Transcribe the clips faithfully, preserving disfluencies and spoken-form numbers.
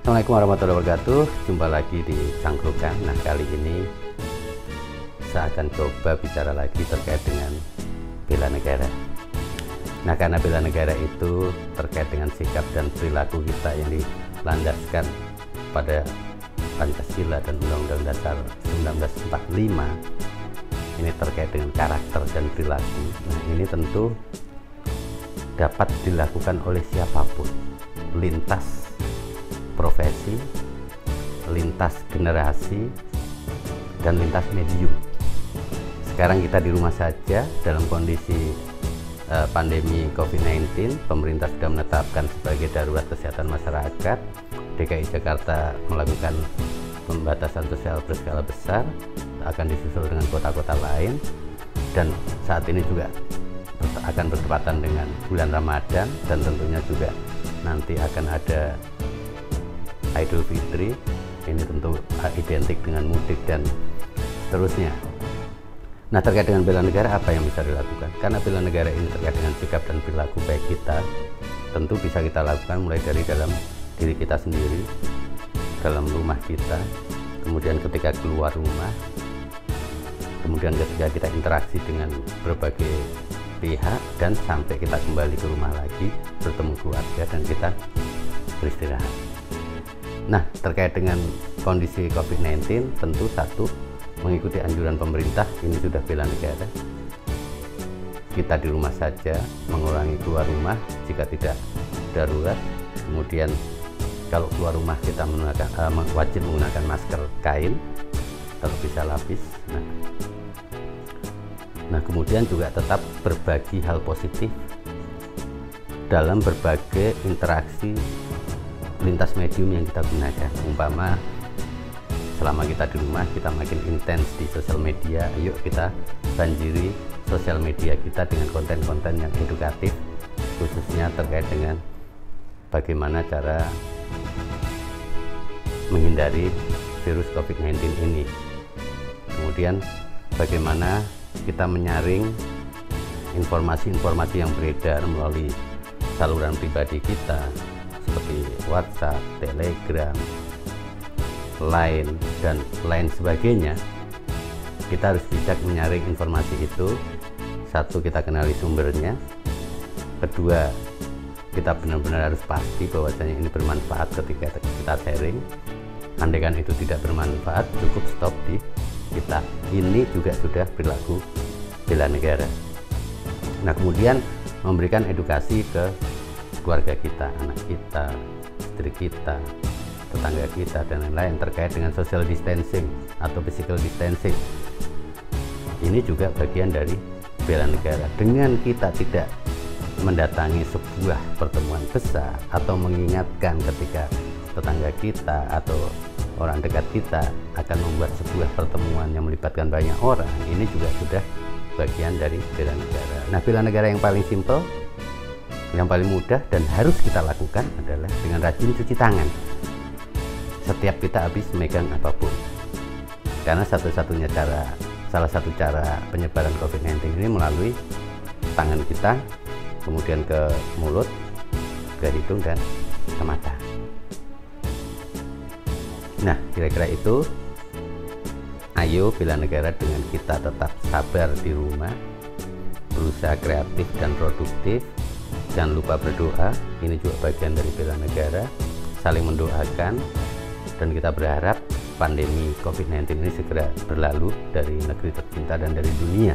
Assalamualaikum warahmatullahi wabarakatuh. Jumpa lagi di Cangkrukan. Nah, kali ini saya akan coba bicara lagi terkait dengan bela negara. Nah, karena bela negara itu terkait dengan sikap dan perilaku kita yang dilandaskan pada Pancasila dan Undang-Undang Dasar seribu sembilan ratus empat puluh lima. Ini terkait dengan karakter dan perilaku. Nah, ini tentu dapat dilakukan oleh siapapun, lintas profesi, lintas generasi, dan lintas medium. Sekarang kita di rumah saja dalam kondisi uh, pandemi covid sembilan belas. Pemerintah sudah menetapkan sebagai darurat kesehatan masyarakat. D K I Jakarta melakukan pembatasan sosial berskala besar, akan disusul dengan kota-kota lain, dan saat ini juga akan bertepatan dengan bulan Ramadan, dan tentunya juga nanti akan ada Idul Fitri. Ini tentu identik dengan mudik dan seterusnya. Nah, terkait dengan bela negara, apa yang bisa dilakukan? Karena bela negara ini terkait dengan sikap dan perilaku baik kita, tentu bisa kita lakukan mulai dari dalam diri kita sendiri, dalam rumah kita, kemudian ketika keluar rumah, kemudian ketika kita interaksi dengan berbagai pihak, dan sampai kita kembali ke rumah lagi, bertemu keluarga, dan kita beristirahat. Nah, terkait dengan kondisi covid sembilan belas, tentu satu, mengikuti anjuran pemerintah, ini sudah bela negara. Kita di rumah saja, mengurangi keluar rumah jika tidak darurat. Kemudian kalau keluar rumah kita menggunakan, uh, wajib menggunakan masker kain, kalau bisa lapis. Nah, nah kemudian juga tetap berbagi hal positif dalam berbagai interaksi lintas medium yang kita gunakan. Umpama selama kita di rumah, kita makin intens di sosial media, ayo kita banjiri sosial media kita dengan konten-konten yang edukatif, khususnya terkait dengan bagaimana cara menghindari virus covid sembilan belas ini. Kemudian bagaimana kita menyaring informasi-informasi yang beredar melalui saluran pribadi kita seperti WhatsApp, Telegram, Line, dan lain sebagainya. Kita harus bijak menyaring informasi itu. Satu, kita kenali sumbernya. Kedua, kita benar-benar harus pasti bahwasanya ini bermanfaat ketika kita sharing. Andaikan itu tidak bermanfaat, cukup stop di kita. Ini juga sudah perilaku bela negara. Nah, kemudian memberikan edukasi ke keluarga kita, anak kita, istri kita, tetangga kita, dan lain-lain terkait dengan social distancing atau physical distancing. Ini juga bagian dari bela negara. Dengan kita tidak mendatangi sebuah pertemuan besar atau mengingatkan ketika tetangga kita atau orang dekat kita akan membuat sebuah pertemuan yang melibatkan banyak orang, ini juga sudah bagian dari bela negara. Nah, bela negara yang paling simpel, yang paling mudah dan harus kita lakukan adalah dengan rajin cuci tangan setiap kita habis megang apapun. Karena satu-satunya cara, salah satu cara penyebaran covid sembilan belas ini melalui tangan kita, kemudian ke mulut, ke hidung, dan ke mata. Nah, kira-kira itu. Ayo bela negara dengan kita tetap sabar di rumah, berusaha kreatif dan produktif. Jangan lupa berdoa, ini juga bagian dari bela negara. Saling mendoakan, dan kita berharap pandemi covid sembilan belas ini segera berlalu dari negeri tercinta dan dari dunia.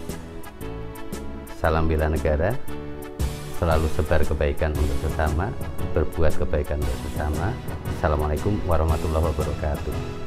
Salam bela negara. Selalu sebar kebaikan untuk sesama, berbuat kebaikan untuk sesama. Assalamualaikum warahmatullahi wabarakatuh.